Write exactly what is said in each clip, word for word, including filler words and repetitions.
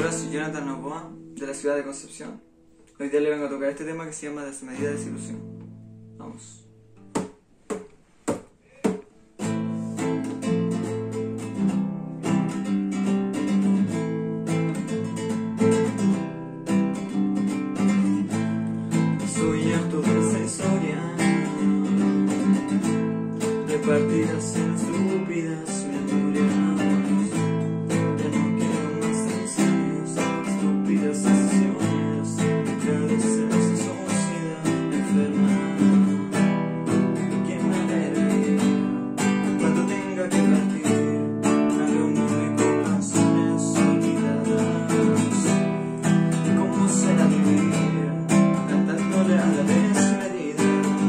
Hola, soy Jonathan Novoa, de la ciudad de Concepción. Hoy día le vengo a tocar este tema que se llama Desmedida Desilusión. Vamos. Soy harto de esa historia, de partidas en estúpidas memorias. Ya no quiero más tensiones, estúpidas decisiones, cabezas de sociedad enferma. ¿Quién me verá cuando tenga que partir a reunirme con canciones olvidadas? ¿Cómo será vivir cantándole a la desmedida?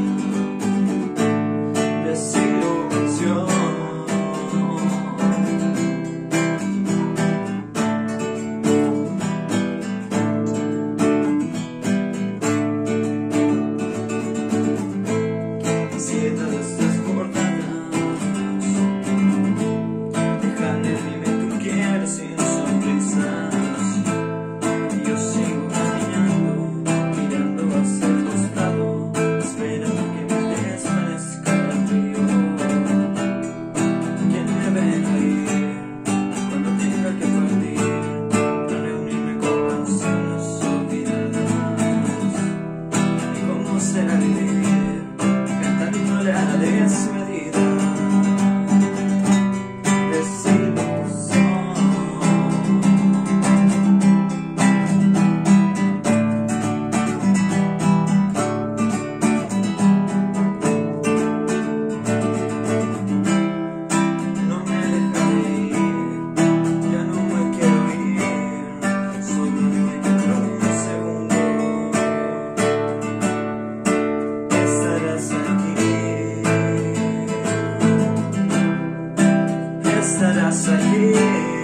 Desilusión. Ansiedades desbordadas dejan en mi mente un quiero sin sonrisas. Y yo sigo caminando, mirando hacia el costado, esperando que me desvanezca el río. ¿Quién me verá ir cuando tenga que partir a reunirme con canciones olvidadas? ¿Y cómo será vivir cantándole a la desmedida? Desilusión. No me deja de ir, ya no me quiero ir, solo me quedo un segundo. Estarás aquí, estarás aquí.